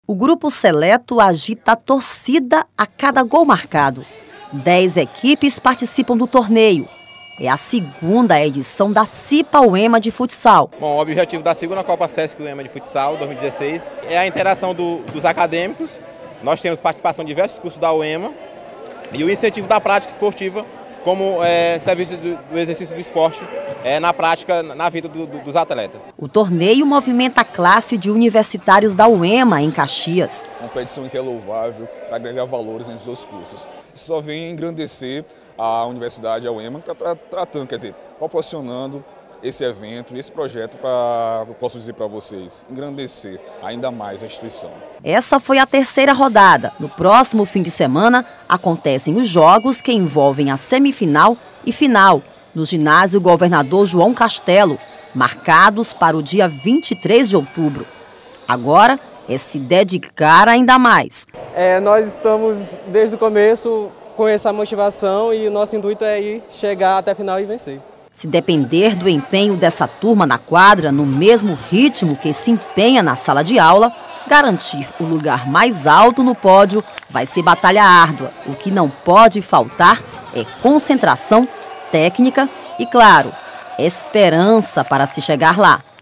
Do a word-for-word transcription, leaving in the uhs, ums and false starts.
O grupo seleto agita a torcida a cada gol marcado. Dez equipes participam do torneio. É a segunda edição da CIPA UEMA de futsal. Bom, o objetivo da segunda Copa Sesc UEMA de futsal dois mil e dezesseis é a interação do, dos acadêmicos. Nós temos participação em diversos cursos da UEMA e o incentivo da prática esportiva como é, serviço do, do exercício do esporte é, na prática, na vida do, do, dos atletas. O torneio movimenta a classe de universitários da UEMA em Caxias. Uma competição que é louvável para agregar valores entre os dois cursos. Isso só vem engrandecer a universidade, a UEMA, que está tratando, quer dizer, proporcionando esse evento, esse projeto para, eu posso dizer para vocês, engrandecer ainda mais a instituição. Essa foi a terceira rodada. No próximo fim de semana, acontecem os jogos que envolvem a semifinal e final, no ginásio Governador João Castelo, marcados para o dia vinte e três de outubro. Agora é se dedicar ainda mais. É, nós estamos, desde o começo, com essa motivação e o nosso intuito é ir chegar até a final e vencer. Se depender do empenho dessa turma na quadra, no mesmo ritmo que se empenha na sala de aula, garantir o lugar mais alto no pódio vai ser batalha árdua. O que não pode faltar é concentração, técnica e, claro, esperança para se chegar lá.